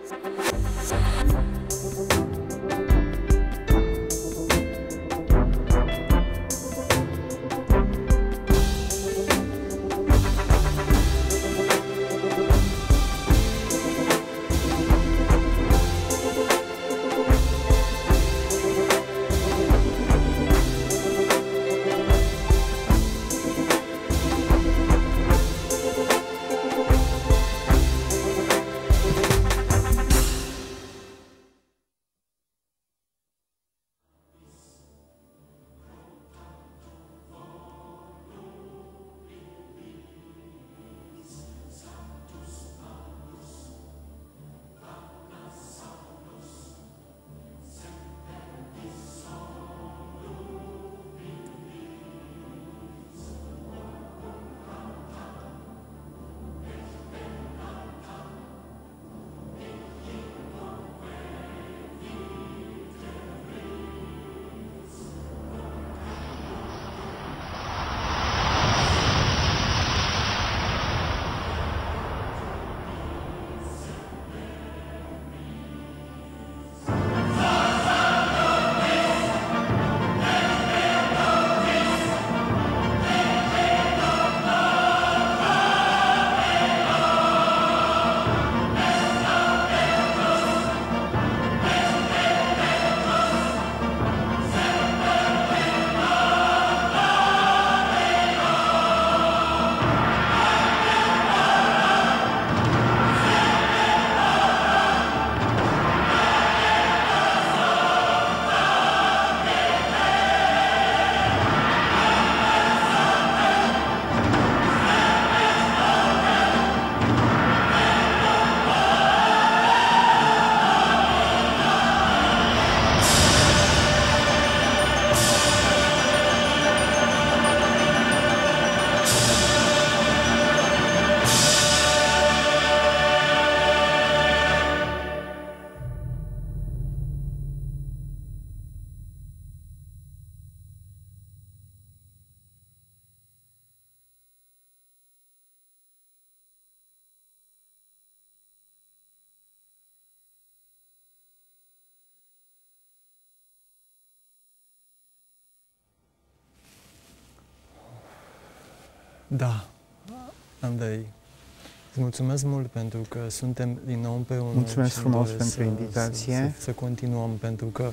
Da, Andrei, îți mulțumesc mult pentru că suntem din nou împreună. Mulțumesc frumos pentru invitație. Să continuăm, pentru că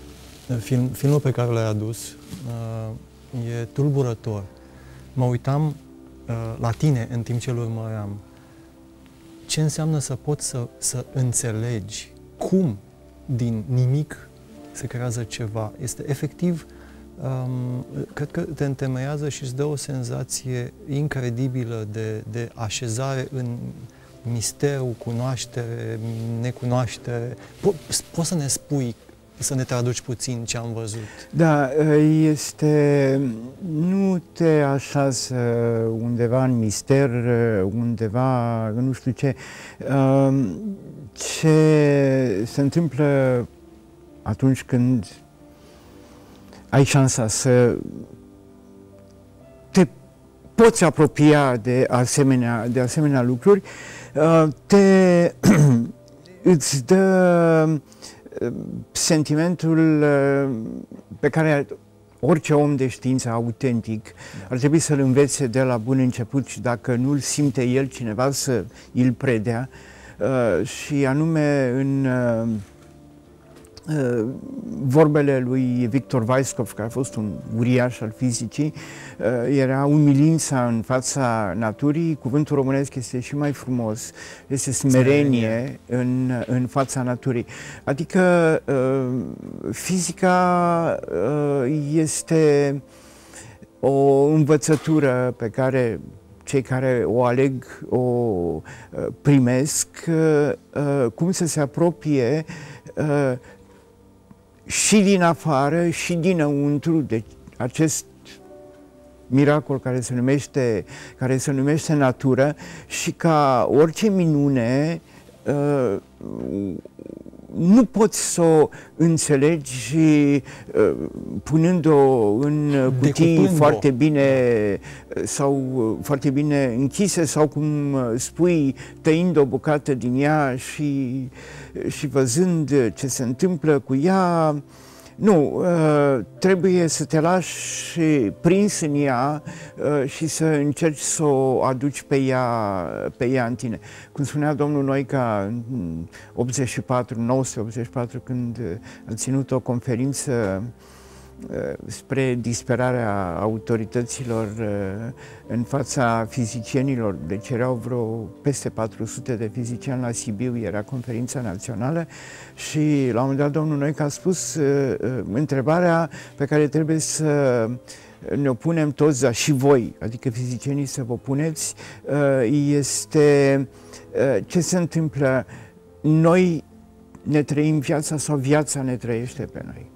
filmul pe care l-ai adus e tulburător. Mă uitam la tine în timp ce îl urmăream. Ce înseamnă să poți să înțelegi cum din nimic se creează ceva? Este efectiv, cred că te întemeiază și îți dă o senzație incredibilă de așezare în misterul, cunoaștere, necunoaștere. Poți să ne spui, să ne traduci puțin ce am văzut? Da, nu te așează undeva în mister, undeva, nu știu ce. Ce se întâmplă atunci când ai șansa să te poți apropia de asemenea lucruri, îți dă sentimentul pe care orice om de știință autentic ar trebui să-l învețe de la bun început și dacă nu-l simte el, cineva să îl predea, și anume în vorbele lui Victor Weisskopf, care a fost un uriaș al fizicii, era umilința în fața naturii. Cuvântul românesc este și mai frumos, este smerenie în fața naturii. Adică fizica este o învățătură pe care cei care o aleg o primesc, cum să se apropie și din afară și dinăuntru de acest miracol care se numește natură, și ca orice minune nu poți să o înțelegi punând-o în cutii foarte bine sau foarte bine închise sau, cum spui, tăind o bucată din ea și văzând ce se întâmplă cu ea. Nu, trebuie să te lași prins în ea și să încerci să o aduci pe ea în tine. Cum spunea domnul Noica în 1984, când a ținut o conferință spre disperarea autorităților în fața fizicienilor, deci erau vreo peste 400 de fizicieni la Sibiu, era conferința națională și la un moment dat domnul Noica a spus întrebarea pe care trebuie să ne-o punem toți, dar și voi, adică fizicienii să vă puneți, este ce se întâmplă? Noi ne trăim viața sau viața ne trăiește pe noi?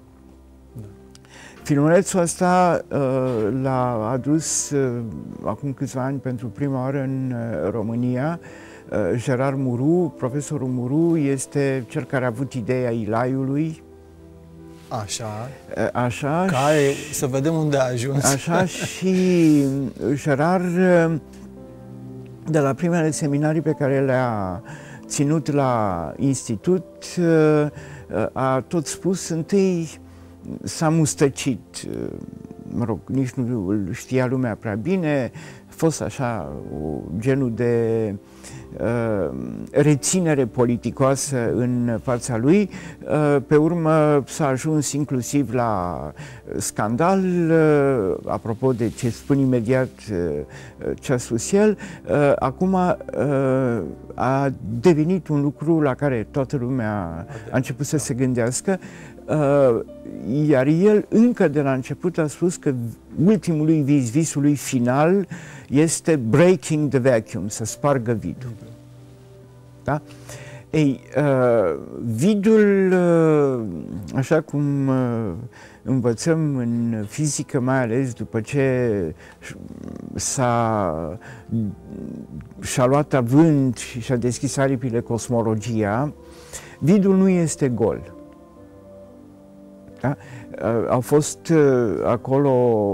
Filmulețul ăsta l-a adus acum câțiva ani pentru prima oară în România. Gerard Muru, profesorul Muru, este cel care a avut ideea Ilaiului. Așa. Așa. Care, să vedem unde a ajuns. Așa, și Gerard, de la primele seminarii pe care le-a ținut la institut, a tot spus, întâi s-a mustăcit, mă rog, nici nu îl știa lumea prea bine, a fost așa genul de reținere politicoasă în fața lui. Pe urmă s-a ajuns inclusiv la scandal, apropo de ce spun imediat ce a spus el. Acum a devenit un lucru la care toată lumea a început să se gândească, iar el încă de la început a spus că ultimul lui vis, visul lui final, este breaking the vacuum, să spargă vidul. Da? Ei, vidul, așa cum învățăm în fizică, mai ales după ce și-a luat avânt și și-a deschis aripile cosmologia, vidul nu este gol. Da? Au fost acolo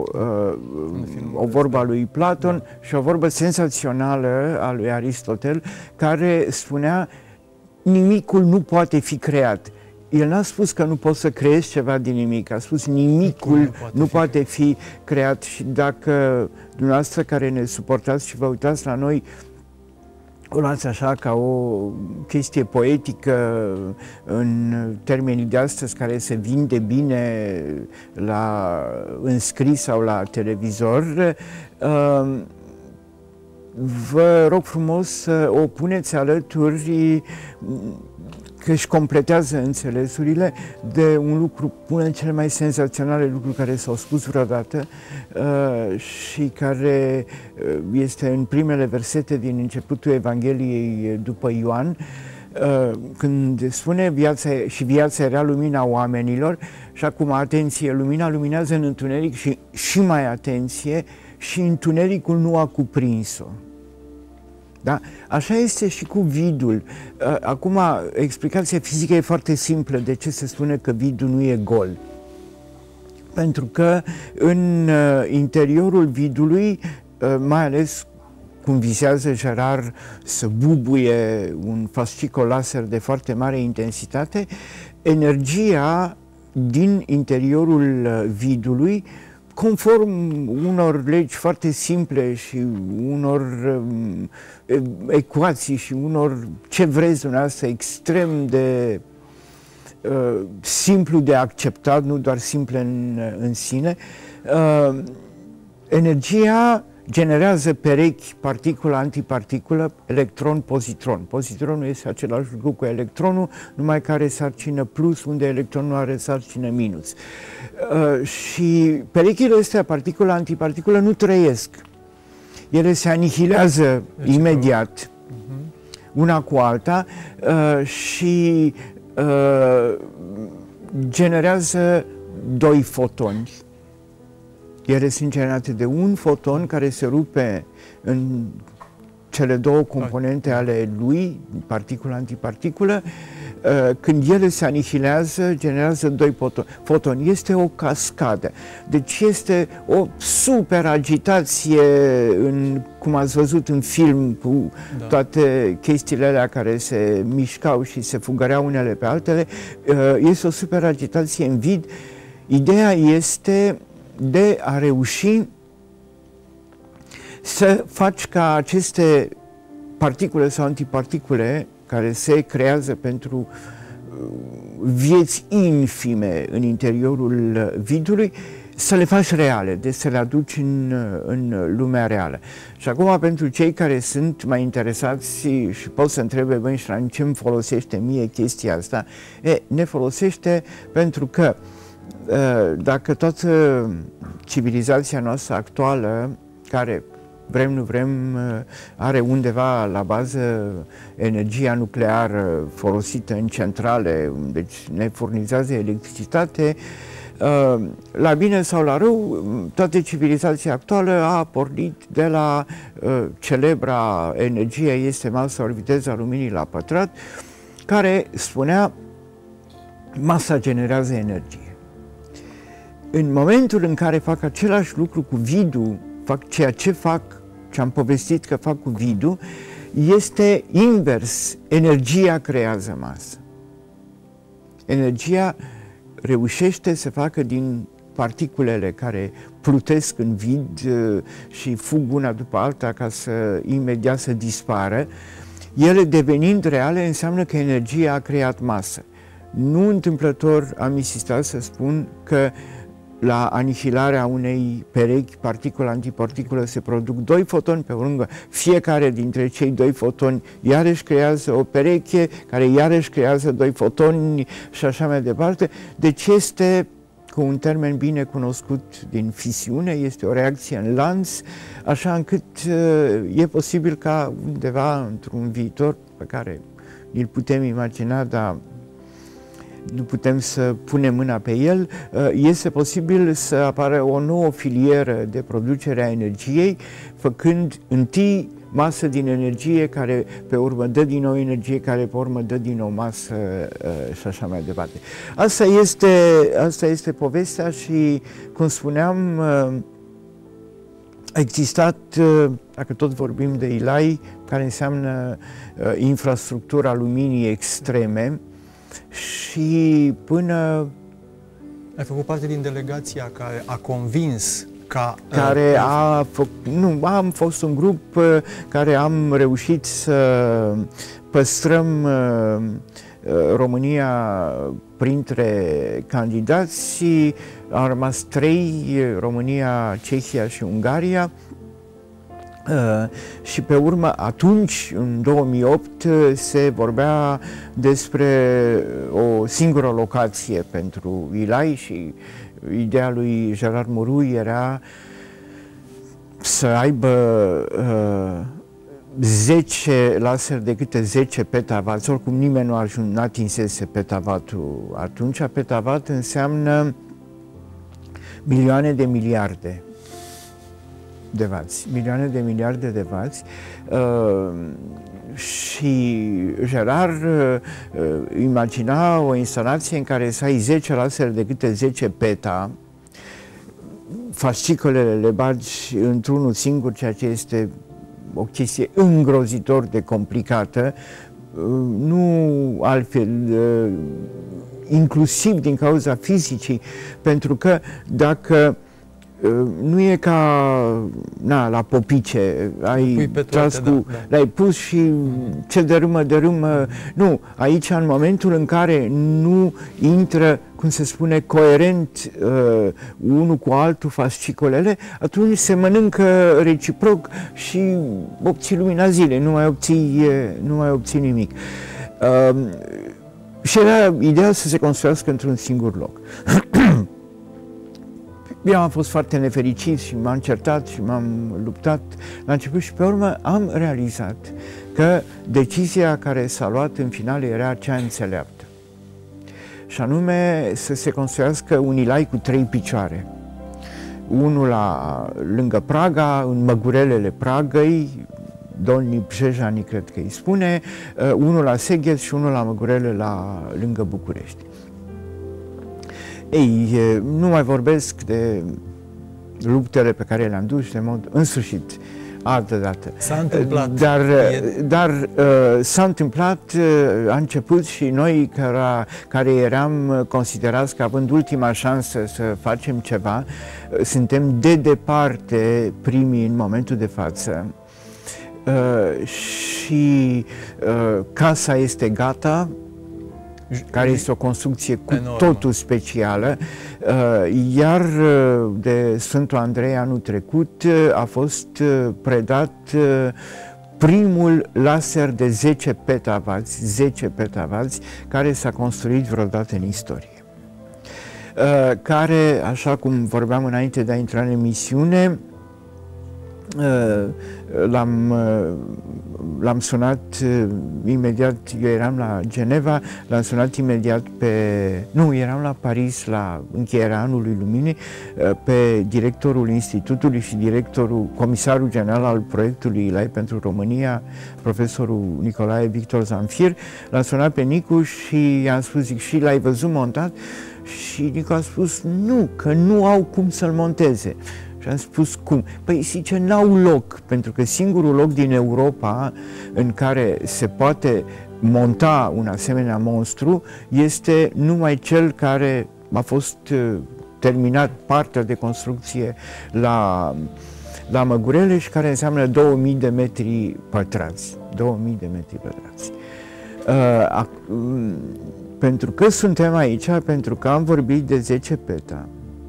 o vorbă a lui Platon și o vorbă senzațională a lui Aristotel, care spunea: nimicul nu poate fi creat. El n-a spus că nu poți să creezi ceva din nimic, a spus nimicul nu poate fi creat. Și dacă dumneavoastră care ne suportați și vă uitați la noi, o luați așa ca o chestie poetică în termenii de astăzi, care se vinde bine în scris sau la televizor, vă rog frumos să o puneți alături, că își completează înțelesurile, de un lucru, unul dintre cele mai senzaționale lucruri care s-au spus vreodată și care este în primele versete din începutul Evangheliei după Ioan, când spune viața era lumina oamenilor. Și acum, atenție, lumina luminează în întuneric și mai atenție, și întunericul nu a cuprins-o. Da? Așa este și cu vidul. Acum, explicația fizică e foarte simplă de ce se spune că vidul nu e gol. Pentru că în interiorul vidului, mai ales cum visează Gerard să bubuie un fascicol laser de foarte mare intensitate, energia din interiorul vidului, conform unor legi foarte simple și unor ecuații și unor ce vreți dumneavoastră extrem de simplu de acceptat, nu doar simple în sine, energia generează perechi, particulă, antiparticulă, electron, pozitron. Pozitronul este același lucru cu electronul, numai că are sarcină plus, unde electronul are sarcină minus. Și perechile astea, particulă, antiparticulă, nu trăiesc. Ele se anihilează imediat una cu alta și generează doi fotoni. Ele sunt generate de un foton care se rupe în cele două componente ale lui, particulă, antiparticulă, când ele se anihilează, generează 2 fotoni. Este o cascadă. Deci este o super agitație, cum ați văzut în film, cu toate chestiile alea care se mișcau și se fugăreau unele pe altele. Este o super agitație în vid. Ideea este de a reuși să faci ca aceste particule sau antiparticule care se creează pentru vieți infime în interiorul vidului, să le faci reale, deci să le aduci în lumea reală. Și acum, pentru cei care sunt mai interesați și pot să întrebe, băi, Ștran, ce îmi folosește mie chestia asta? Ne folosește pentru că dacă toată civilizația noastră actuală, care vrem, nu vrem, are undeva la bază energia nucleară folosită în centrale, deci ne furnizează electricitate, la bine sau la rău, toată civilizația actuală a pornit de la celebra energie este masa ori viteza luminii la pătrat, care spunea masa generează energie. În momentul în care fac același lucru cu vidul, fac ceea ce am povestit că fac cu vidul, este invers. Energia creează masă. Energia reușește să facă din particulele care plutesc în vid și fug una după alta ca să imediat să dispară, ele devenind reale înseamnă că energia a creat masă. Nu întâmplător am insistat să spun că la anihilarea unei perechi particulă-antiparticulă se produc 2 fotoni pe lângă. Fiecare dintre cei 2 fotoni iarăși creează o pereche, care iarăși creează 2 fotoni și așa mai departe. Deci este, cu un termen bine cunoscut din fisiune, este o reacție în lanț, așa încât e posibil ca undeva într-un viitor pe care îl putem imagina, dar nu putem să punem mâna pe el, este posibil să apară o nouă filieră de producere a energiei, făcând întâi masă din energie, care pe urmă dă din nou energie, care pe urmă dă din nou masă și așa mai departe. Asta este povestea și, cum spuneam, a existat, dacă tot vorbim de ILAI, care înseamnă infrastructura luminii extreme, și până... Ai făcut parte din delegația care a convins ca... am fost un grup care am reușit să păstrăm România printre candidați. Au rămas 3, România, Cehia și Ungaria. Și pe urmă, atunci, în 2008, se vorbea despre o singură locație pentru ILAI și ideea lui Gerard Mourou era să aibă 10 laseri de câte 10 petavați, oricum nimeni nu atinsese petavatul atunci. Petavat înseamnă milioane de miliarde de vați, milioane de miliarde de vați, și Gerard imagina o instalație în care să ai 10 lasere de câte 10 peta, fascicolele le bagi într-unul singur, ceea ce este o chestie îngrozitor de complicată, nu altfel, inclusiv din cauza fizicii, pentru că dacă nu e ca la popice, ai tras cu, l-ai pus și ce dărâmă. Nu, aici în momentul în care nu intră, cum se spune, coerent unul cu altul fascicolele, atunci se mănâncă reciproc și obții lumina zilei, nu mai obții nimic. Și era ideea să se construiască într-un singur loc. Eu am fost foarte nefericit și m-am certat și m-am luptat la început și pe urmă am realizat că decizia care s-a luat în final era cea înțeleaptă. Și anume să se construiască un ILAI cu 3 picioare. Unul lângă Praga, în măgurelele Pragăi, Dolni Bjejani, cred că îi spune, unul la Seghet și unul la Măgurele, lângă București. Ei, nu mai vorbesc de luptele pe care le-am dus, de mod însușit, altă dată. S-a întâmplat. Dar s-a întâmplat, a început și noi care eram considerați că având ultima șansă să facem ceva, suntem de departe primii în momentul de față. Și casa este gata, care este o construcție cu totul specială, iar de Sfântul Andrei anul trecut a fost predat primul laser de 10 petavați, care s-a construit vreodată în istorie. Care, așa cum vorbeam înainte de a intra în emisiune, l-am sunat imediat, eu eram la Geneva, l-am sunat imediat eram la Paris la încheierea Anului Luminii, pe directorul Institutului și comisarul general al proiectului ILAI pentru România, profesorul Nicolae Victor Zamfir. L-am sunat pe Nicu și i-am spus, zic, și l-ai văzut montat? Și Nicu a spus, nu, că nu au cum să-l monteze. Și am spus, cum? Păi, zice, n-au loc, pentru că singurul loc din Europa în care se poate monta un asemenea monstru este numai cel care a fost terminat partea de construcție la Măgurele și care înseamnă 2000 de metri pătrați. 2000 de metri pătrați. Pentru că suntem aici, pentru că am vorbit de 10 peta,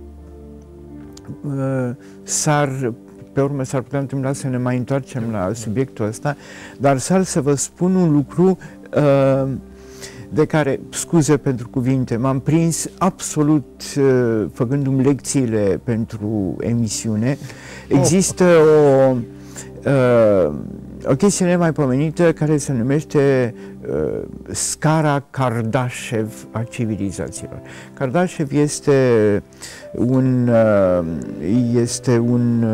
pe urmă s-ar putea întâmpla să ne mai întoarcem la subiectul ăsta, dar să vă spun un lucru de care, scuze pentru cuvinte, m-am prins absolut făcându-mi lecțiile pentru emisiune. Există o chestie nemaipomenită care se numește scara Kardashev a civilizațiilor. Kardashev este un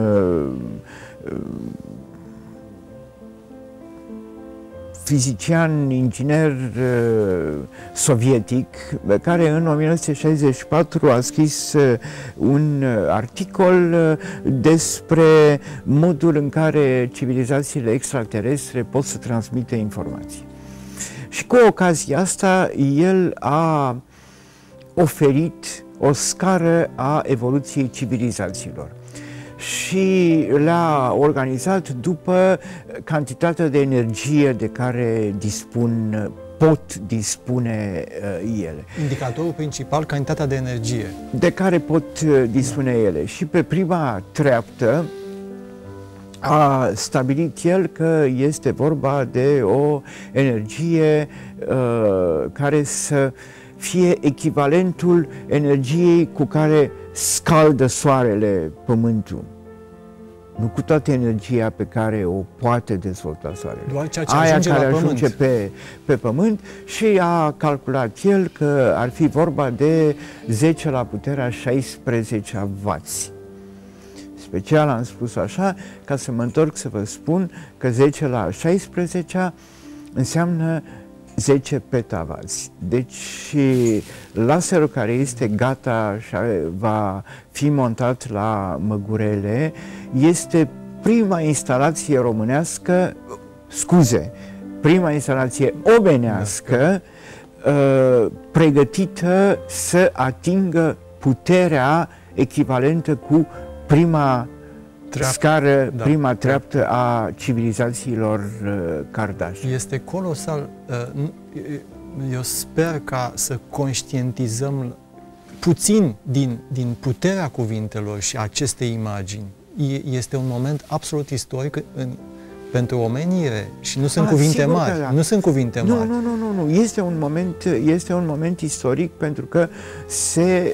fizician, inginer sovietic, care în 1964 a scris un articol despre modul în care civilizațiile extraterestre pot să transmită informații. Și cu ocazia asta, el a oferit o scară a evoluției civilizațiilor și le-a organizat după cantitatea de energie de care pot dispune ele. Indicatorul principal, cantitatea de energie. De care pot dispune ele. Și pe prima treaptă a stabilit el că este vorba de o energie care să fie echivalentul energiei cu care scaldă soarele pământul. Nu cu toată energia pe care o poate dezvolta soarele. Doar ceea ce ajunge care la ajunge pe pământ, și a calculat el că ar fi vorba de 10 la puterea 16 vați. Special am spus așa, ca să mă întorc să vă spun că 10 la 16 înseamnă 10 petavați. Deci laserul care este gata și va fi montat la Măgurele este prima instalație românească, prima instalație omenească pregătită să atingă puterea echivalentă cu prima scară, prima treaptă a civilizațiilor Kardashev. Este colosal. Eu sper ca să conștientizăm puțin din puterea cuvintelor și acestei imagini. Este un moment absolut istoric pentru omenire și nu sunt cuvinte mari. Da. Nu sunt cuvinte mari. Nu. Este un moment istoric pentru că se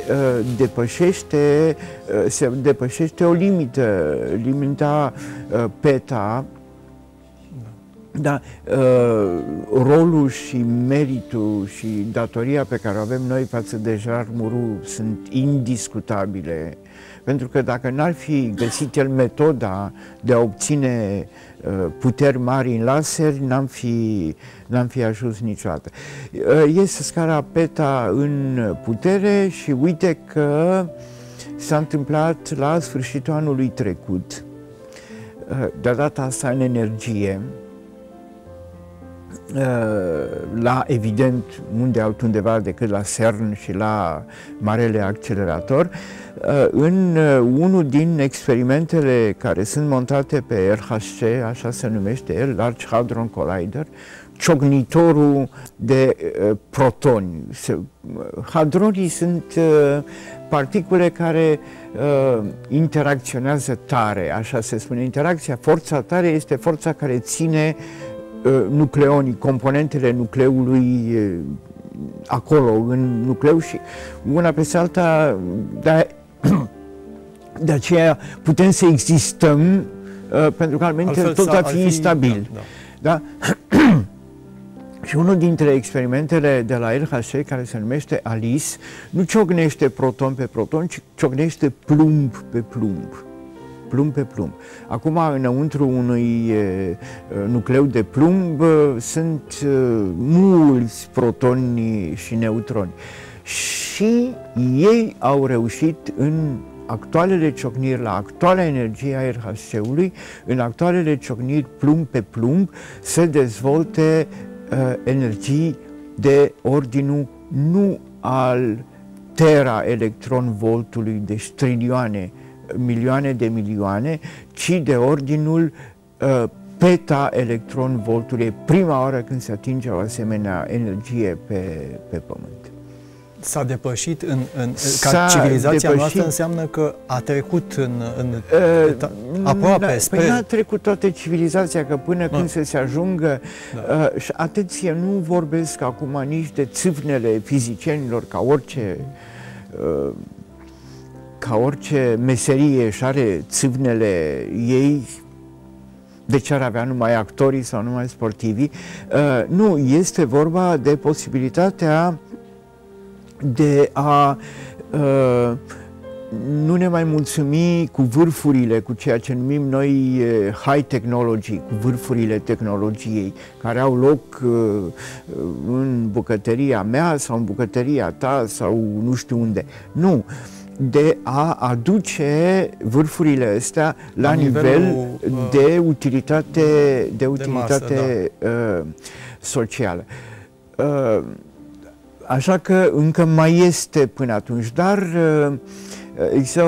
depășește o limită. Limita PETA Da, rolul și meritul și datoria pe care o avem noi față de Gerard Mourou sunt indiscutabile. Pentru că dacă n-ar fi găsit el metoda de a obține puteri mari în laser, n-am fi ajuns niciodată. Este scara Peta în putere și uite că s-a întâmplat la sfârșitul anului trecut, de data asta în energie, la, evident, unde altundeva decât la CERN și la Marele Accelerator, în unul din experimentele care sunt montate pe LHC, așa se numește el, Large Hadron Collider, ciocnitorul de protoni. Hadronii sunt particule care interacționează tare, așa se spune. Forța tare este forța care ține nucleonii, componentele nucleului acolo, în nucleu, și una peste alta, de aceea putem să existăm, pentru că altfel tot ar fi instabil. Da? Și unul dintre experimentele de la LHC, care se numește ALICE, nu ciocnește proton pe proton, ci ciocnește plumb pe plumb. Plumb pe plumb. Acum, înăuntru unui nucleu de plumb sunt mulți protoni și neutroni. Și ei au reușit în actualele ciocniri, la actuala energie a RHC-ului, în actualele ciocniri plumb pe plumb, să dezvolte energii de ordinul nu al tera-electron-voltului, deci trilioane, milioane de milioane, ci de ordinul peta-electron-voltului. E prima oară când se atinge o asemenea energie pe Pământ. S-a depășit ca civilizația noastră, înseamnă că a trecut aproape spre... Păi n-a trecut toată civilizația, că până când se ajungă... Și atenție, nu vorbesc acum nici de țâvnele fizicienilor, ca orice meserie și are țâvnele ei. De ce ar avea numai actorii sau numai sportivii? Nu, este vorba de posibilitatea de a nu ne mai mulțumi cu vârfurile, cu ceea ce numim noi high technology, cu vârfurile tehnologiei, care au loc în bucătăria mea sau în bucătăria ta sau nu știu unde. Nu, de a aduce vârfurile astea la nivel de utilitate, masă, socială. Așa că încă mai este până atunci, dar există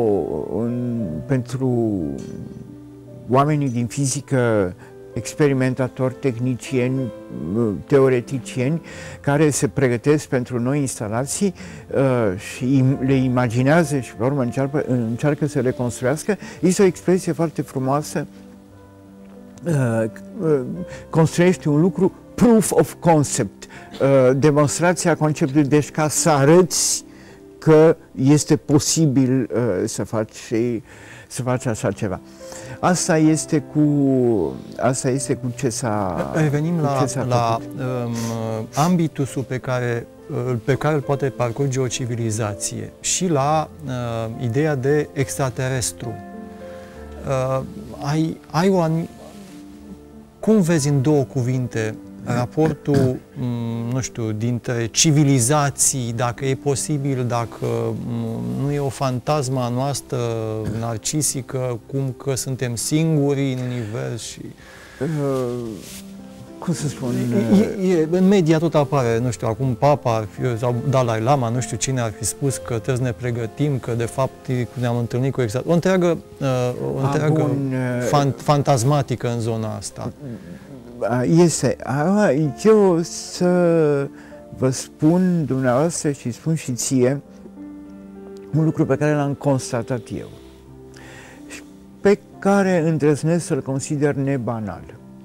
pentru oamenii din fizică, experimentatori, tehnicieni, teoreticieni, care se pregătesc pentru noi instalații și le imaginează și pe urmă încearcă să le construiască. Este o expresie foarte frumoasă, construiește un lucru, proof of concept, demonstrația conceptului, deci ca să arăți că este posibil să faci așa ceva. Asta este cu ce s-a... Revenim la ambitusul pe care îl poate parcurge o civilizație și la ideea de extraterestru. Cum vezi în două cuvinte raportul, nu știu, dintre civilizații, dacă e posibil, dacă nu e o fantasmă a noastră narcisică, cum că suntem singuri în univers și... Cum să spun? În media tot apare, nu știu, acum Papa sau Dalai Lama, nu știu cine ar fi spus că trebuie să ne pregătim, că de fapt ne-am întâlnit cu o întreagă fantasmatică în zona asta. Este. Eu să vă spun dumneavoastră și spun și ție un lucru pe care l-am constatat eu și pe care îndrăznesc să-l consider nebanal.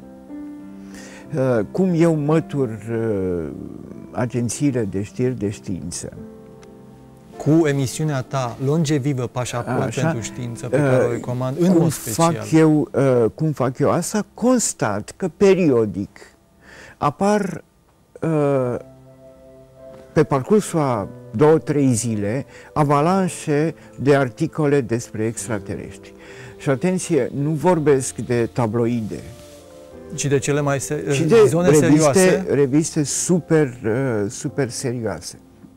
Cum eu mătur agențiile de știri de știință cu emisiunea ta longevivă, Pașaport pentru știință, pe care o recomand în mod special. Cum fac eu asta? Constat că periodic apar pe parcursul a 2-3 zile avalanșe de articole despre extraterestri. Și atenție, nu vorbesc de tabloide, ci de cele mai zone serioase, reviste super serioase,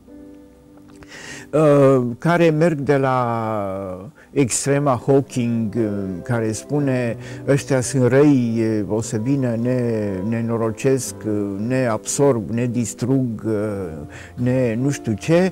care merg de la extrema Hawking, care spune ăștia sunt răi, o să vină, ne norocesc, ne absorb, ne distrug, nu știu ce.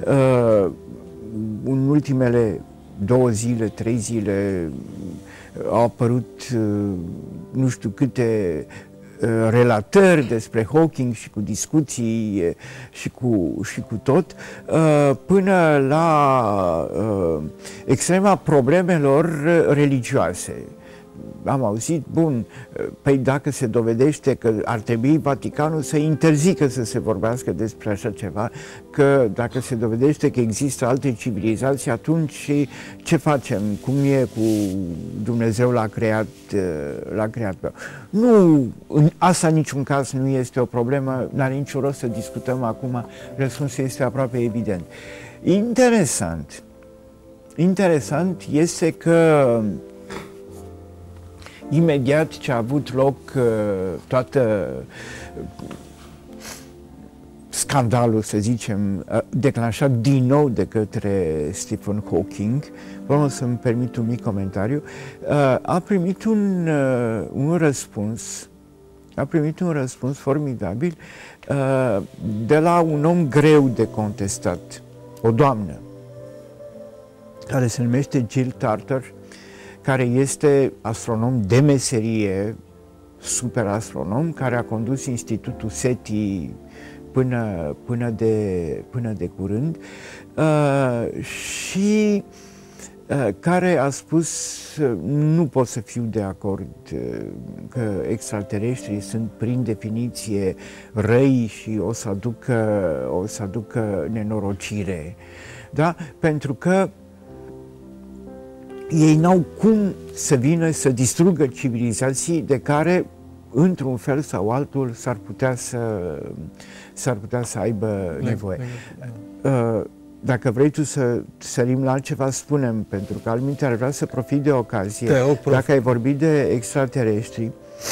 În ultimele 2 zile, 3 zile au apărut nu știu câte relatări despre Hawking și cu discuții și cu tot, până la extrema problemelor religioase. Am auzit, bun, păi dacă se dovedește că ar trebui Vaticanul să interzică să se vorbească despre așa ceva, că dacă se dovedește că există alte civilizații, atunci ce facem? Cum e cu Dumnezeu l-a creat pe... Nu, asta în niciun caz nu este o problemă, n-are niciun rost să discutăm acum, răspunsul este aproape evident. Interesant este că imediat ce a avut loc toată scandalul, să zicem, declanșat din nou de către Stephen Hawking, vreau să-mi permit un mic comentariu, a primit un răspuns formidabil de la un om greu de contestat, o doamnă, care se numește Jill Tarter, care este astronom de meserie, super astronom, care a condus Institutul SETI până de curând și care a spus: nu pot să fiu de acord că extraterestrii sunt prin definiție răi și o să aducă nenorocire, da? Pentru că ei n-au cum să vină să distrugă civilizații de care, într-un fel sau altul, s-ar putea să aibă nevoie. Dacă vrei tu să sărim la altceva, spune-mi, pentru că altminte ar vrea să profit de ocazie. Dacă ai vorbit de extraterestri,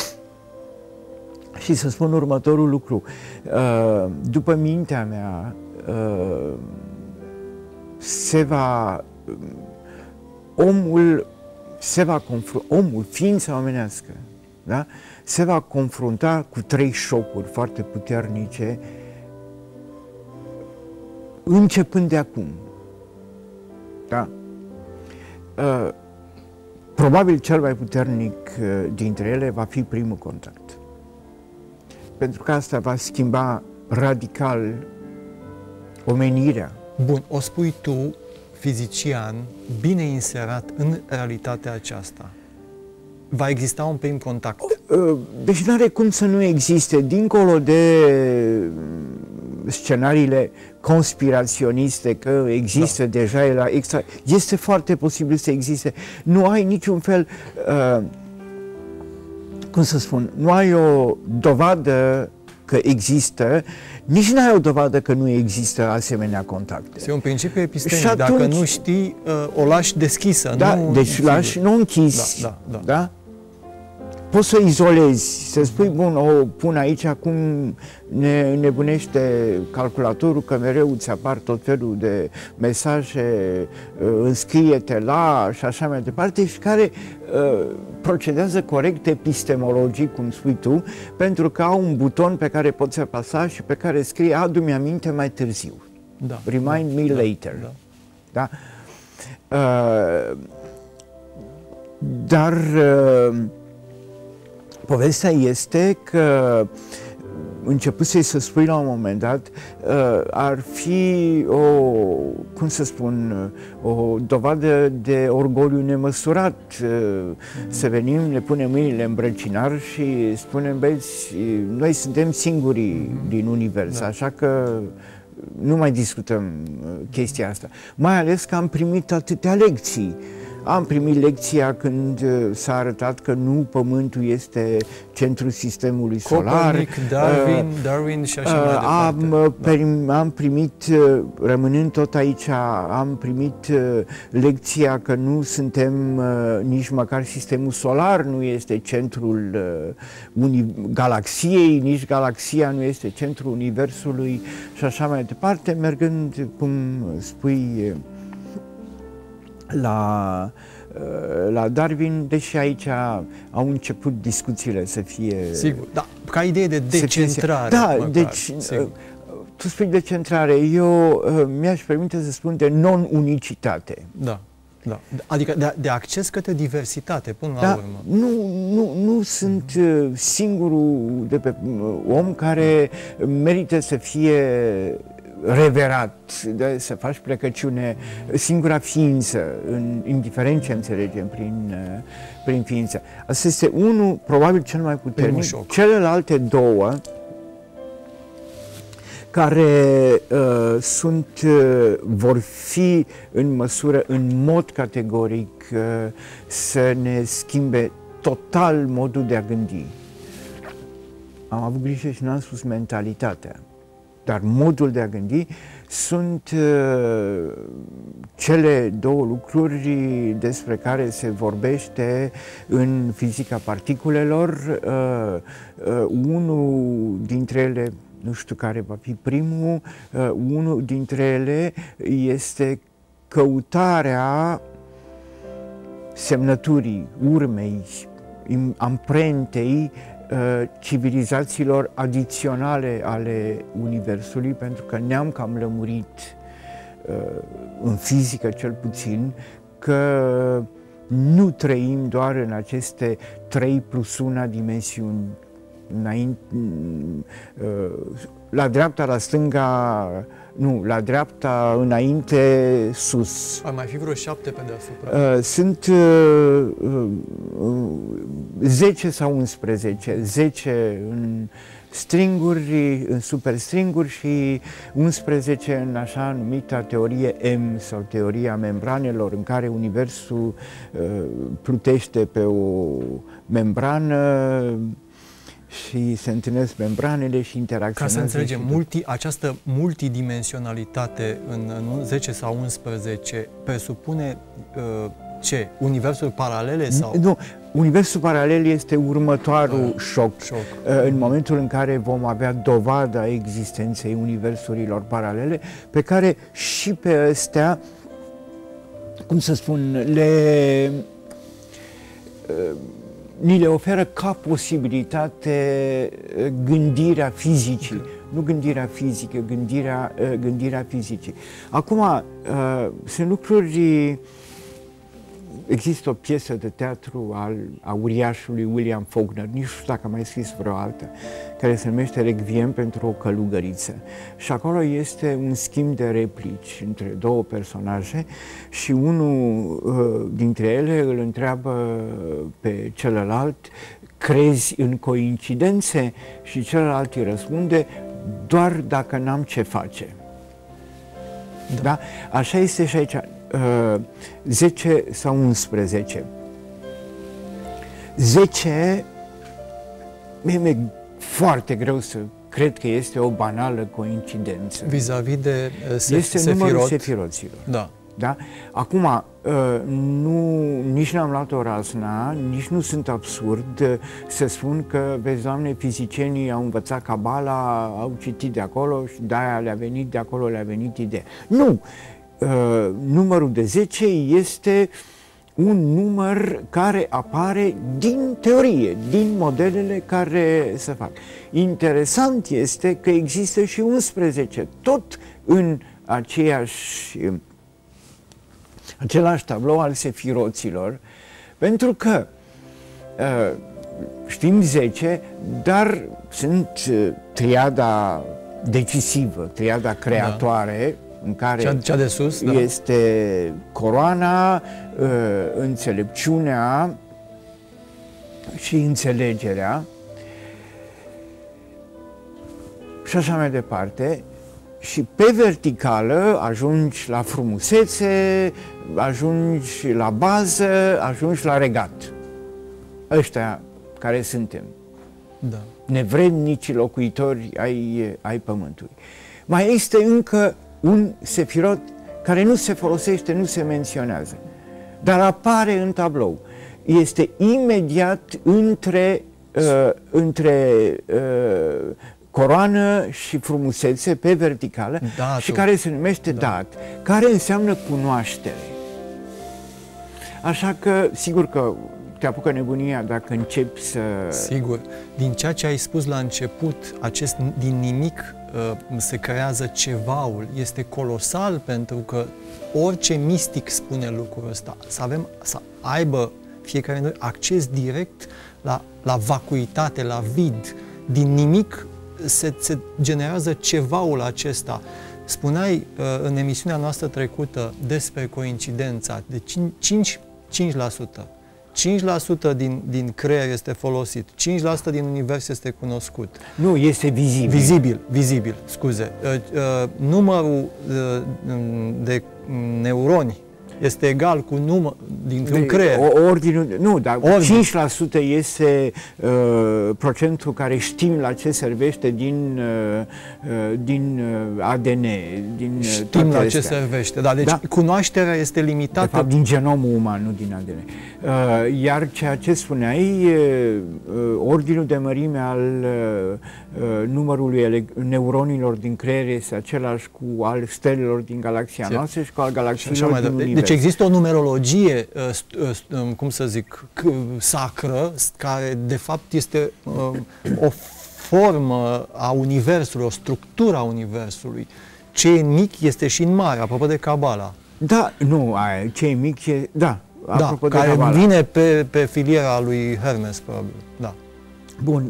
și să spun următorul lucru. După mintea mea, omul, ființa omenească, da? Se va confrunta cu 3 șocuri foarte puternice, începând de acum. Da? Probabil cel mai puternic dintre ele va fi primul contact. Pentru că asta va schimba radical omenirea. Bun, o spui tu, fizician, bine inserat în realitatea aceasta. Va exista un prim contact? Deci nu are cum să nu existe, dincolo de scenariile conspiraționiste, că există deja, este foarte posibil să existe. Nu ai niciun fel, cum să spun, nu ai o dovadă că există, nici nu ai o dovadă că nu există asemenea contacte. Este un principiu epistemic. Atunci, dacă nu știi, o lași deschisă. Da, nu, deci lași, nu închizi. Da? Poți să izolezi, să spui, bun, o pun aici, acum ne nebunește calculatorul, că mereu îți apar tot felul de mesaje, înscrie-te la și așa mai departe, și care procedează corect epistemologic, cum spui tu, pentru că au un buton pe care poți apăsa și pe care scrie: adu-mi aminte mai târziu. Da. Remind me later. Da? Dar povestea este că începusei să spui la un moment dat, ar fi o dovadă de orgoliu nemăsurat, să venim, ne punem mâinile în brăcinar și spunem: băieți, noi suntem singurii din univers, așa că nu mai discutăm chestia asta. Mai ales că am primit atâtea lecții. Am primit lecția când s-a arătat că nu Pământul este centrul sistemului solar. Copernic, Darwin și așa mai departe. Am primit, rămânând tot aici, am primit lecția că nu suntem, nici măcar sistemul solar nu este centrul galaxiei, nici galaxia nu este centrul universului și așa mai departe, mergând, cum spui, la Darwin, deși aici au început discuțiile să fie... Sigur, da, ca idee de decentrare. Da, măcar, deci, sigur. Tu spui decentrare, eu mi-aș permite să spun de non-unicitate. Da, da. Adică de acces către diversitate, până la urmă. Nu sunt singurul om care merită să fie reverat, să faci plecăciune, singura ființă, indiferent ce înțelegem prin ființă. Asta este unul, probabil cel mai puternic. Celelalte două, care vor fi în măsură, în mod categoric, să ne schimbe total modul de a gândi. Am avut grijă și n-am spus mentalitatea. Dar modul de a gândi sunt cele două lucruri despre care se vorbește în fizica particulelor. Unul dintre ele, nu știu care va fi primul, unul dintre ele este căutarea semnăturii, urmei, amprentei civilizațiilor adiționale ale Universului, pentru că ne-am cam lămurit în fizică cel puțin că nu trăim doar în aceste 3+1 dimensiuni, la dreapta, la stânga, nu, la dreapta, înainte, sus. Ar mai fi vreo 7 pe deasupra. Sunt 10 sau 11, 10 în stringuri, în superstringuri și 11 în așa numita teorie M sau teoria membranelor, în care Universul plutește pe o membrană și se întâlnesc membranele și interacționează. Ca să înțelegem, această multidimensionalitate în 10 sau 11 presupune ce? Universuri paralele? Sau? Nu, universul paralel este următorul șoc. În momentul în care vom avea dovada existenței universurilor paralele, pe care și pe astea, cum să spun, ni le oferă ca posibilitate gândirea fizicii, nu gândirea fizică, gândirea fizicii. Acum, sunt lucruri... Există o piesă de teatru a uriașului William Faulkner, nici nu știu dacă a mai scris vreo altă, care se numește Requiem pentru o călugăriță. Și acolo este un schimb de replici între două personaje și unul dintre ele îl întreabă pe celălalt: crezi în coincidențe? Și celălalt îi răspunde: doar dacă n-am ce face. Da? Așa este și aici. 10 sau 11. 10, mi-e foarte greu să cred că este o banală coincidență. Vis-a-vis de este numărul sefiroților. Da. Da? Acum, nici n-am luat o razna, nici nu sunt absurd să spun că, vezi, Doamne, fizicienii au învățat cabala, au citit de acolo și de-aia le-a venit, de acolo le-a venit ideea. Nu! Numărul de 10 este un număr care apare din teorie, din modelele care se fac. Interesant este că există și 11, tot în același tablou al sefiroților, pentru că știm 10, dar sunt triada decisivă, triada creatoare, în care cea de sus, este coroana, înțelepciunea și înțelegerea și așa mai departe. Și pe verticală ajungi la frumusețe, ajungi la bază, ajungi la regat. Ăștia care suntem. Da. Nevrednici locuitori ai pământului. Mai este încă un sefirot care nu se folosește, nu se menționează, dar apare în tablou. Este imediat între coroană și frumusețe pe verticală, și care se numește dat, care înseamnă cunoaștere. Așa că, sigur că te apucă nebunia dacă începi să... Sigur. Din ceea ce ai spus la început, acest din nimic se creează cevaul, este colosal, pentru că orice mistic spune lucrul ăsta. Să aibă fiecare dintre noi acces direct la vacuitate, la vid. Din nimic se generează cevaul acesta. Spuneai în emisiunea noastră trecută despre coincidența de 5%. 5% din creier este folosit, 5% din univers este cunoscut. Nu, este vizibil. Vizibil, scuze. Numărul de neuroni este egal cu numărul dintr-un creier. Nu, dar 5% este procentul care știm la ce servește din ADN. Știm la ce servește, da. Deci cunoașterea este limitată. De fapt, din genomul uman, nu din ADN. Iar ceea ce spuneai, ordinul de mărime al numărului neuronilor din creier este același cu al stelelor din galaxia noastră și cu al galaxiilor din univers. Deci există o numerologie, cum să zic, sacră, care de fapt este o formă a universului, o structură a universului. Ce e mic este și în mare, apropo de Cabala. Da, nu, ce e mic e, apropo de care Cabala. vine pe filiera lui Hermes, probabil, da. Bun,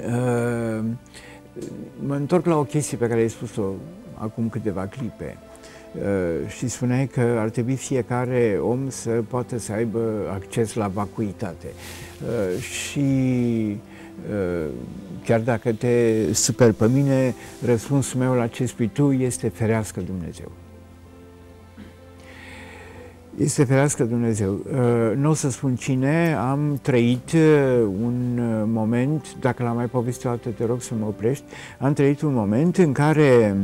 mă întorc la o chestie pe care ai spus-o acum câteva clipe. Și spuneai că ar trebui fiecare om să poată să aibă acces la vacuitate. Și chiar dacă te super pe mine, răspunsul meu la ce spui tu este ferească Dumnezeu. Este ferească Dumnezeu. Nu o să spun cine, am trăit un moment, dacă l-am mai povestit o dată, te rog să mă oprești, am trăit un moment în care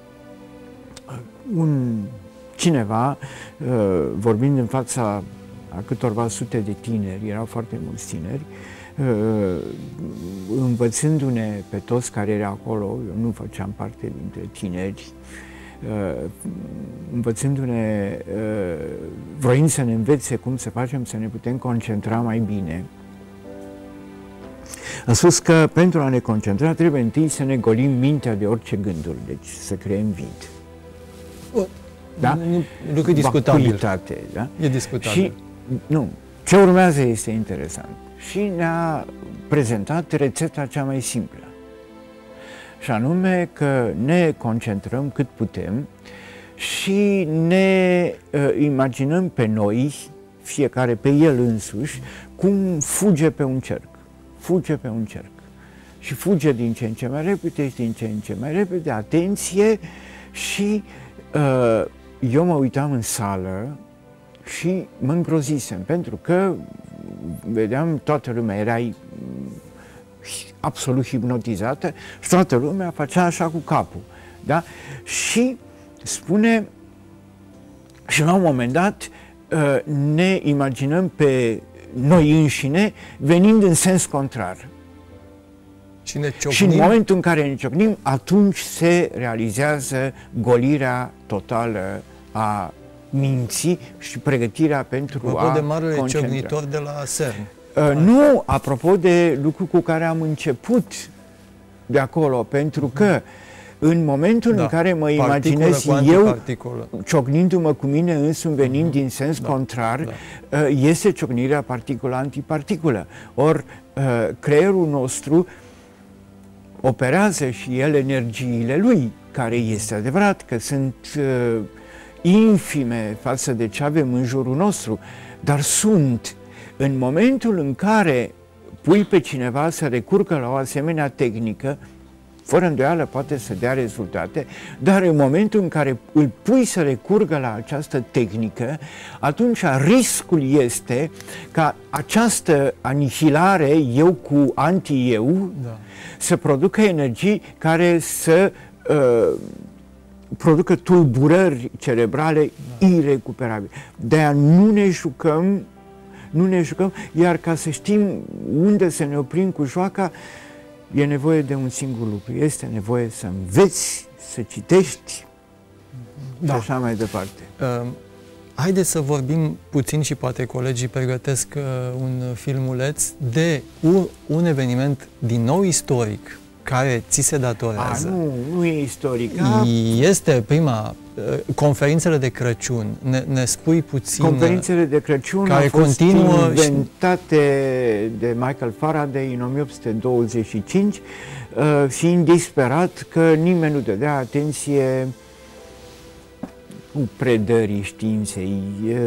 cineva, vorbind în fața a câtorva sute de tineri, erau foarte mulți tineri, învățându-ne pe toți care erau acolo, eu nu făceam parte dintre tineri, învățându-ne, vroind să ne învețe cum să facem să ne putem concentra mai bine. Am spus că pentru a ne concentra trebuie întâi să ne golim mintea de orice gânduri, deci să creăm vid. Da? Lucru discutabil. Vacuitate, da? E discutabil. Și, nu, ce urmează este interesant. Și ne-a prezentat rețeta cea mai simplă. Și anume că ne concentrăm cât putem și ne imaginăm pe noi, fiecare pe el însuși, cum fuge pe un cerc. Fuge pe un cerc. Și fuge din ce în ce mai repede și din ce în ce mai repede, atenție, și eu mă uitam în sală și mă îngrozisem, pentru că vedeam toată lumea, era absolut hipnotizată și toată lumea făcea așa cu capul. Da? Și spune, și la un moment dat ne imaginăm pe noi înșine venind în sens contrar. Și în momentul în care ne ciocnim, atunci se realizează golirea totală a minții și pregătirea pentru a de marele concentra. ciocnitor de la CERN. Nu, apropo de lucru cu care am început de acolo, pentru că în momentul în care mă imaginez eu ciocnindu-mă cu mine însumi, venind din sens contrar, este ciocnirea particulă-antiparticulă. Ori creierul nostru operează și el energiile lui, care este adevărat că sunt infime față de ce avem în jurul nostru, dar sunt. În momentul în care pui pe cineva să recurgă la o asemenea tehnică, fără îndoială poate să dea rezultate, dar în momentul în care îl pui să recurgă la această tehnică, atunci riscul este ca această anihilare, eu cu anti-eu, să producă energii care să producă tulburări cerebrale irecuperabile. De-aia nu ne jucăm, iar ca să știm unde să ne oprim cu joaca, e nevoie de un singur lucru. Este nevoie să înveți, să citești și așa mai departe. Haideți să vorbim puțin și poate colegii pregătesc un filmuleț de un eveniment din nou istoric care ți se datorează. Nu e istoric. Este prima, conferințele de Crăciun. Ne spui puțin... Conferințele de Crăciun care au fost inventate de Michael Faraday în 1825, fiind disperat că nimeni nu dădea atenție predării științei,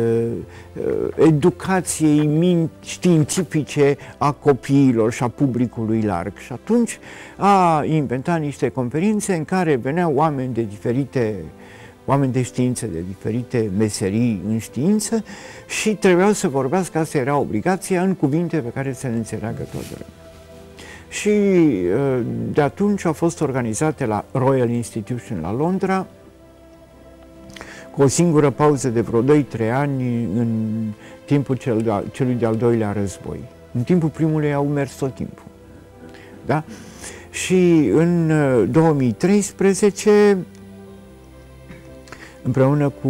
educației științifice a copiilor și a publicului larg. Și atunci a inventat niște conferințe în care veneau oameni de știință, de diferite meserii în știință și trebuiau să vorbească, asta era obligația, în cuvinte pe care să le înțeleagă toată lumea. Și de atunci au fost organizate la Royal Institution la Londra, cu o singură pauză de vreo 2-3 ani în timpul celui de-al doilea război. În timpul primului au mers tot timpul. Da? Și în 2013, împreună cu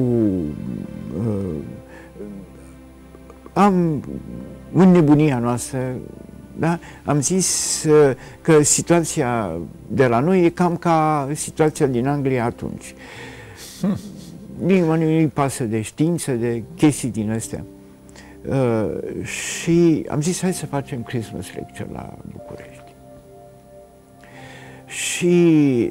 în nebunia noastră, da? Am zis că situația de la noi e cam ca situația din Anglia atunci. Nimeni nu-i pasă de știință, de chestii din astea. Și am zis, hai să facem Christmas Lecture la București. Și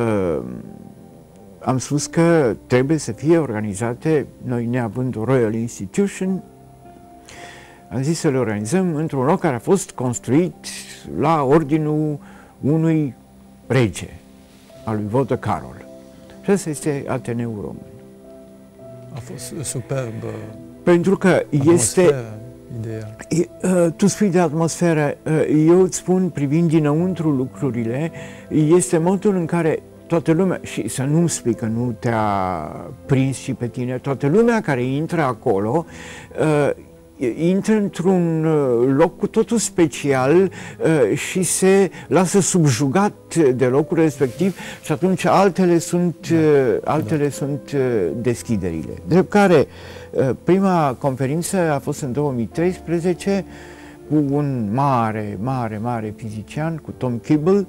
am spus că trebuie să fie organizate, noi neavând o Royal Institution, am zis să le organizăm într-un loc care a fost construit la ordinul unui rege, al lui Vodă Carol. Și asta este Ateneul Român. A fost superb. Pentru că este... Ideea. Tu spui de atmosferă, eu îți spun, privind dinăuntru lucrurile, este modul în care toată lumea, și să nu-mi spui că nu te-a prins și pe tine, toată lumea care intră acolo, intră într-un loc cu totul special și se lasă subjugat de locul respectiv și atunci altele sunt deschiderile. Drept care prima conferință a fost în 2013 cu un mare fizician, cu Tom Kibble,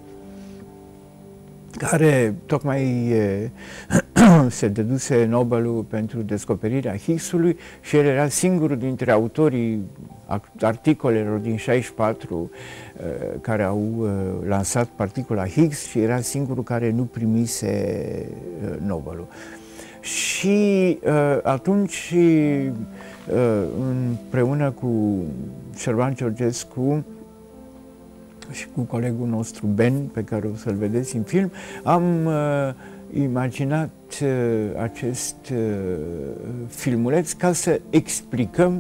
care tocmai se dăduse Nobelul pentru descoperirea Higgsului și el era singurul dintre autorii articolelor din 64 care au lansat particula Higgs și era singurul care nu primise Nobelul. Și atunci, împreună cu Șerban Georgescu și cu colegul nostru Ben, pe care o să-l vedeți în film, am imaginat acest filmuleț ca să explicăm,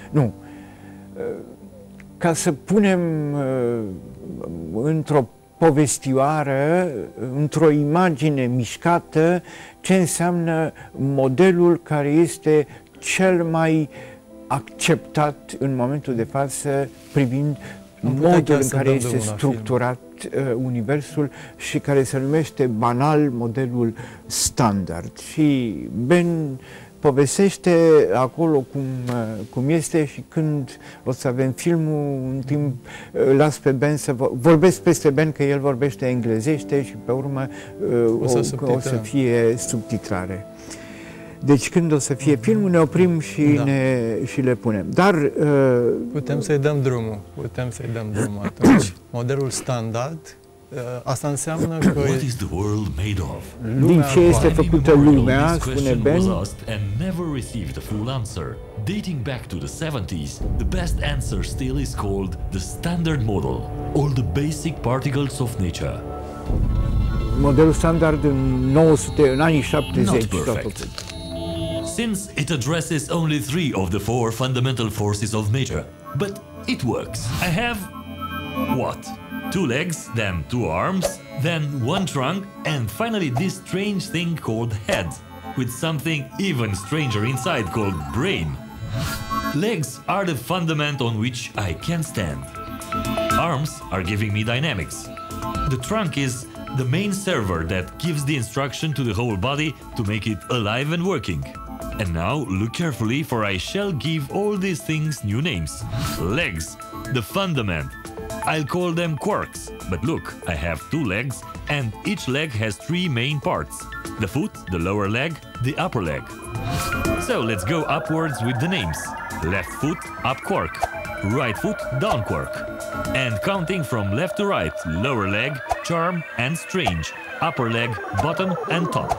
ca să punem într-o povestioară, într-o imagine mișcată, ce înseamnă modelul care este cel mai acceptat în momentul de față privind modul în care este structurat universul și care se numește banal modelul standard. Și Ben povestește acolo cum este și când o să avem filmul, în timp las pe Ben să vorbesc peste Ben că el vorbește englezește și pe urmă o să fie subtitrare. Deci când o să fie filmul, ne oprim și, și le punem. Dar... putem să-i dăm drumul. Atunci. Modelul standard, asta înseamnă că... Din ce este făcută lumea, spune Ben. Dating back to the 70s, the best answer still is called the Standard Model, or the basic particles of nature. modelul standard în anii 70 Not s-a perfect. făcut. Since it addresses only 3 of the 4 fundamental forces of nature. But it works. I have... what? 2 legs, then 2 arms, then 1 trunk, and finally this strange thing called head, with something even stranger inside called brain. Legs are the fundament on which I can stand. Arms are giving me dynamics. The trunk is the main server that gives the instruction to the whole body to make it alive and working. And now look carefully, for I shall give all these things new names. Legs, the fundament. I'll call them quirks, but look, I have 2 legs and each leg has 3 main parts. The foot, the lower leg, the upper leg. So let's go upwards with the names. Left foot, up quirk. Right foot, down quirk. And counting from left to right, lower leg, charm and strange. Upper leg, bottom and top.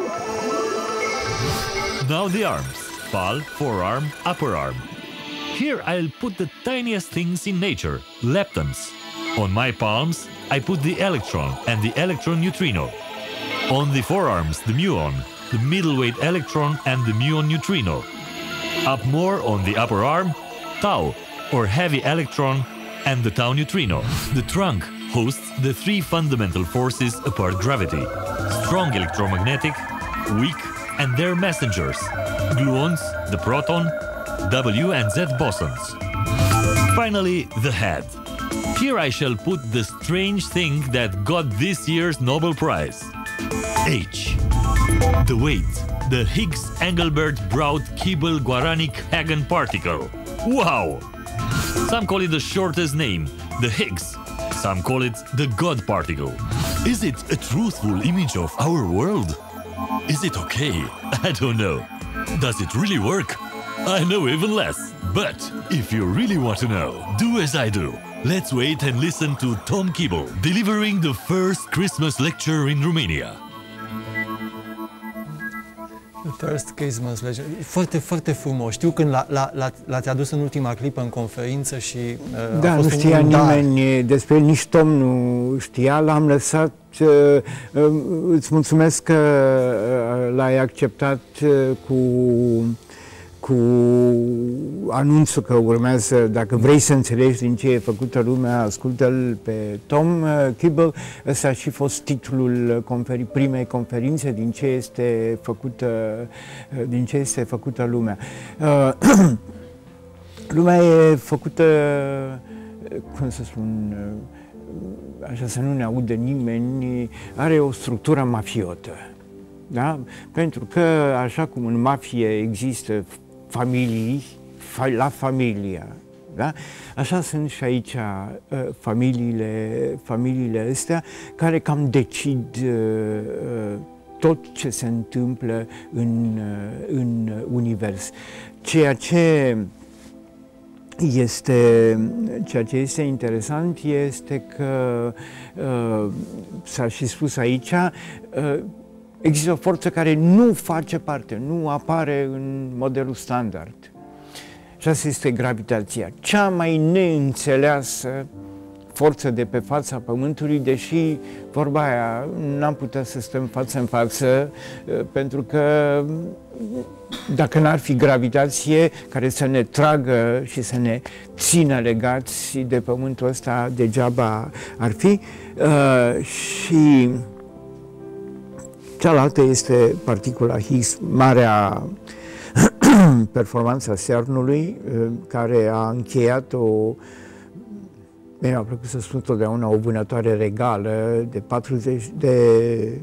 Now the arms. Pal, forearm, upper arm. Here I'll put the tiniest things in nature, leptons. On my palms, I put the electron and the electron neutrino. On the forearms, the muon, the middleweight electron and the muon neutrino. Up more on the upper arm, tau, or heavy electron, and the tau neutrino. The trunk hosts the 3 fundamental forces apart gravity: strong electromagnetic, weak, and their messengers, gluons, the proton, W and Z bosons. Finally, the head. Here I shall put the strange thing that got this year's Nobel Prize. H. The weight. The Higgs-Engelbert-Brout-Kibble-Guaranic-Hagen particle. Wow! Some call it the shortest name, the Higgs. Some call it the God particle. Is it a truthful image of our world? Is it okay? I don't know. Does it really work? I know even less. But if you really want to know, do as I do. Let's wait and listen to Tom Kibble delivering the first Christmas lecture in Romania. The First Christmas Lecture. Foarte, foarte frumos. Știu când l-ați adus în ultima clipă în conferință și da, a fost nu știa un nimeni despre el, nici Tom nu știa, l-am lăsat. Îți mulțumesc că l-ai acceptat cu anunțul că urmează, dacă vrei să înțelegi din ce e făcută lumea, ascultă-l pe Tom Kibble. Ăsta a și fost titlul primei conferințe, din ce este făcută lumea. Lumea e făcută, cum să spun, așa să nu ne audă nimeni, are o structură mafiotă. Da? Pentru că, așa cum în mafie există familii, la familia, da? Așa sunt și aici familiile astea care cam decid tot ce se întâmplă în univers. Ceea ce este interesant este că s-a și spus aici, există o forță care nu face parte, nu apare în modelul standard. Și asta este gravitația, cea mai neînțeleasă forță de pe fața Pământului, deși, vorba aia, n-am putea să stăm față în față, pentru că dacă n-ar fi gravitație care să ne tragă și să ne țină legați de Pământul ăsta, degeaba ar fi. Și cealaltă este particula Higgs, marea performanță a CERN-ului, care a încheiat mi-a plăcut să spun totdeauna, o vânătoare regală de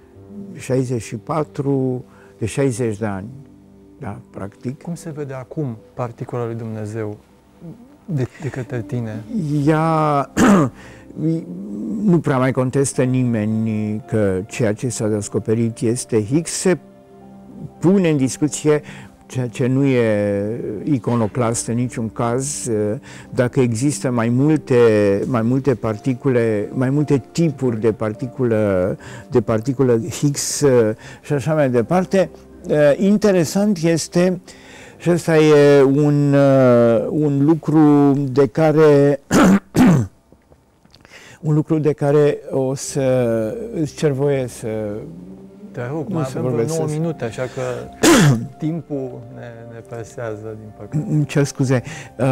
60 de ani, da, practic. Cum se vede acum particula lui Dumnezeu de către tine? Ea nu prea mai contestă nimeni că ceea ce s-a descoperit este Higgs. Se pune în discuție, ceea ce nu e iconoclast în niciun caz, dacă există mai multe particule, mai multe tipuri de particulă Higgs și așa mai departe. Interesant este, și ăsta e un lucru de care Un lucru de care o să îți cer voie să... Te rog, mai avem vreo 9 minute, așa că timpul ne presează, din păcate. Îmi cer scuze.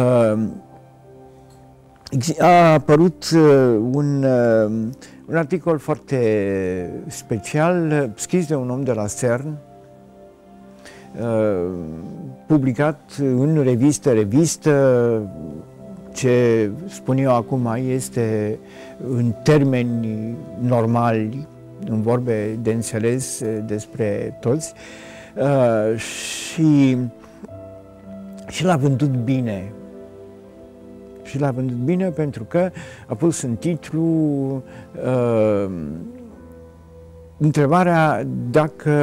A apărut un articol foarte special, scris de un om de la CERN, publicat în revistă, ce spun eu acum este în termeni normali, în vorbe de înțeles despre toți, și l-a vândut bine. Și l-a vândut bine pentru că a pus în titlu întrebarea dacă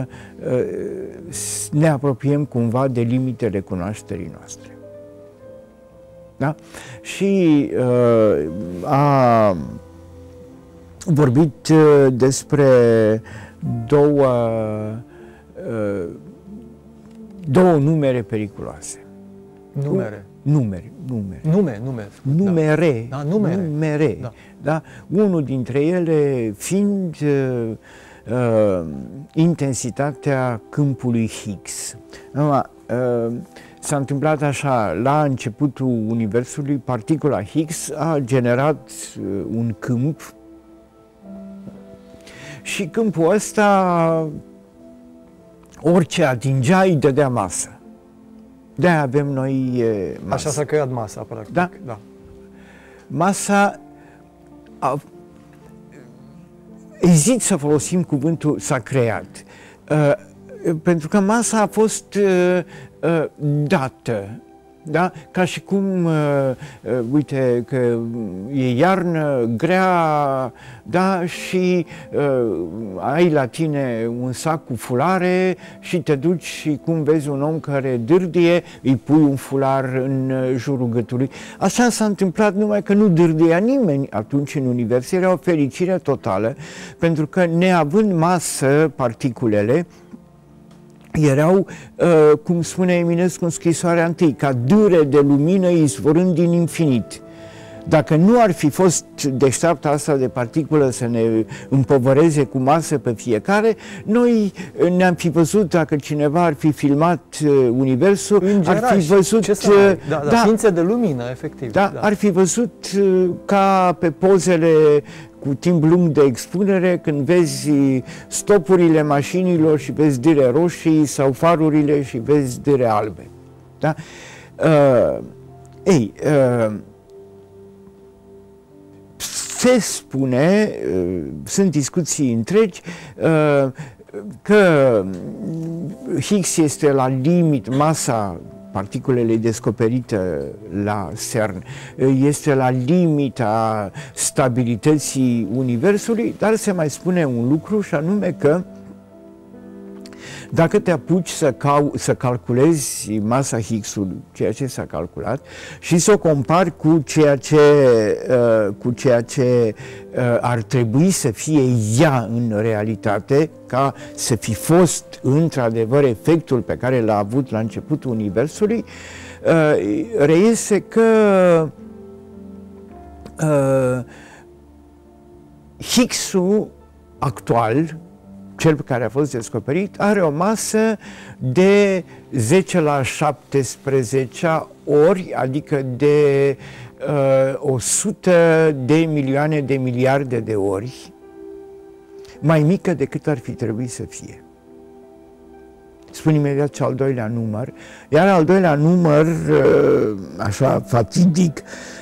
ne apropiem cumva de limitele cunoașterii noastre. Da? Și a vorbit despre două numere periculoase. Numere. Da. Da? Unul dintre ele fiind intensitatea câmpului Higgs. S-a întâmplat așa, la începutul Universului, particula Higgs a generat un câmp și câmpul ăsta, orice atingea, îi dădea masă. De-aia avem noi masă. Așa s-a creat masa, practic. Da? Da. Masa, ezit să folosim cuvântul s-a creat, pentru că masa a fost dată. Da? Ca și cum, uite, că e iarnă grea, da? Și ai la tine un sac cu fulare și te duci și cum vezi un om care dârdie, îi pui un fular în jurul gâtului. Așa s-a întâmplat, numai că nu dârdea nimeni atunci în univers. Era o fericire totală, pentru că neavând masă particulele, erau, cum spune Eminescu în scrisoarea întâi, ca dâre de lumină izvorând din infinit. Dacă nu ar fi fost deșteaptă asta de particulă să ne împovăreze cu masă pe fiecare, noi ne-am fi văzut, dacă cineva ar fi filmat universul, ar fi văzut... ființe de lumină, efectiv. Da, ar fi văzut ca pe pozele cu timp lung de expunere, când vezi stopurile mașinilor și vezi dâre roșii sau farurile și vezi dâre albe. Da? Se spune, sunt discuții întregi, că Higgs este la limit, masa particulele descoperite la CERN este la limita stabilității Universului, dar se mai spune un lucru, și anume că dacă te apuci să calculezi masa Higgsului, ceea ce s-a calculat, și să o compari cu ceea ce ar trebui să fie ea în realitate, ca să fi fost într-adevăr efectul pe care l-a avut la începutul Universului, reiese că Higgsul actual, cel care a fost descoperit, are o masă de 10 la 17 ori, adică de 100 de milioane de miliarde de ori, mai mică decât ar fi trebuit să fie. Spun imediat ce al doilea număr, iar al doilea număr, așa fatidic,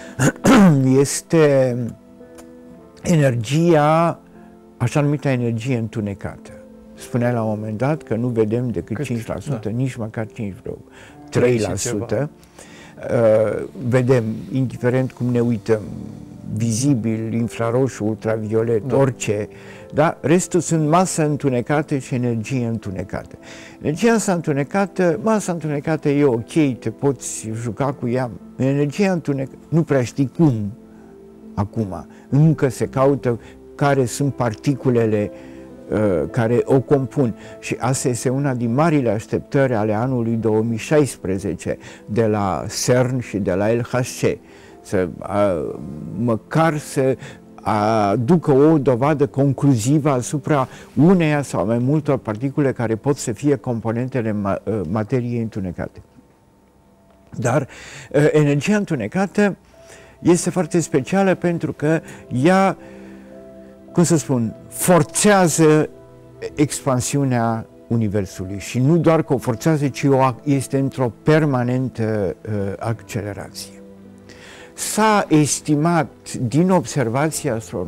este energia, așa numită energie întunecată. Spunea la un moment dat că nu vedem decât 5%, nici măcar 3%. Vedem, indiferent cum ne uităm, vizibil, infraroșu, ultraviolet, orice, da? Restul sunt masă întunecată și energie întunecată. Energia asta întunecată, masa întunecată e ok, te poți juca cu ea. Energia întunecată, nu prea știi cum acum. Încă se caută care sunt particulele care o compun. Și asta este una din marile așteptări ale anului 2016 de la CERN și de la LHC. Măcar să aducă o dovadă concluzivă asupra uneia sau mai multor particule care pot să fie componentele materiei întunecate. Dar energia întunecată este foarte specială pentru că ea, cum să spun, forțează expansiunea Universului și nu doar că o forțează, ci este într-o permanentă accelerație. S-a estimat din observații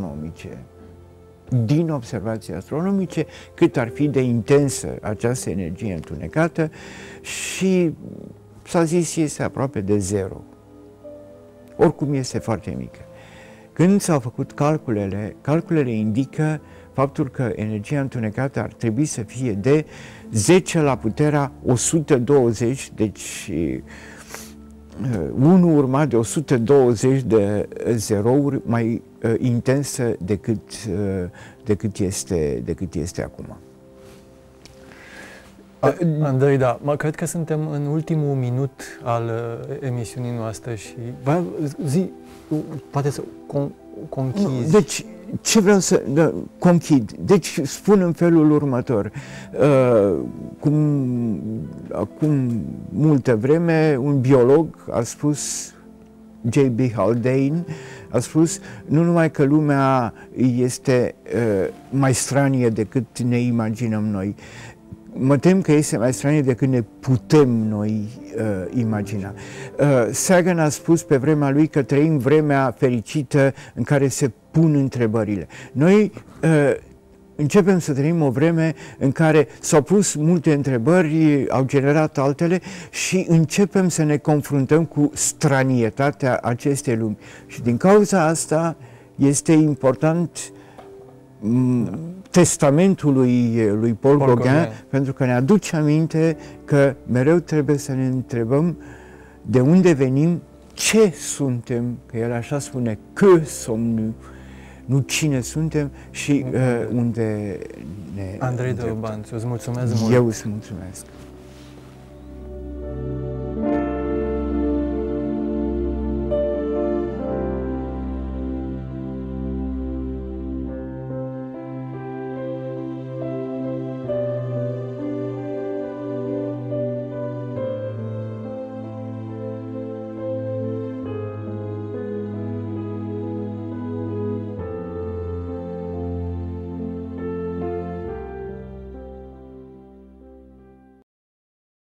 astronomice cât ar fi de intensă această energie întunecată și s-a zis este aproape de zero. Oricum este foarte mică. Când s-au făcut calculele indică faptul că energia întunecată ar trebui să fie de 10 la puterea 120, deci 1 urmat de 120 de zerouri mai intensă decât este acum. Andrei, da, cred că suntem în ultimul minut al emisiunii noastre și poate să conchizi. Deci, ce vreau să conchid? Deci, spun în felul următor. Acum multă vreme, un biolog a spus, J.B. Haldane, a spus nu numai că lumea este mai stranie decât ne imaginăm noi, mă tem că este mai stranie decât ne putem noi imagina. Sagan a spus pe vremea lui că trăim vremea fericită în care se pun întrebările. Noi începem să trăim o vreme în care s-au pus multe întrebări, au generat altele și începem să ne confruntăm cu stranietatea acestei lumi. Și din cauza asta este important testamentul lui Paul Gauguin, pentru că ne aduce aminte că mereu trebuie să ne întrebăm de unde venim, ce suntem, că el așa spune, que sommes-nous, nu cine suntem și unde ne Andrei Dăruban, îți mulțumesc mult. Eu îți mulțumesc.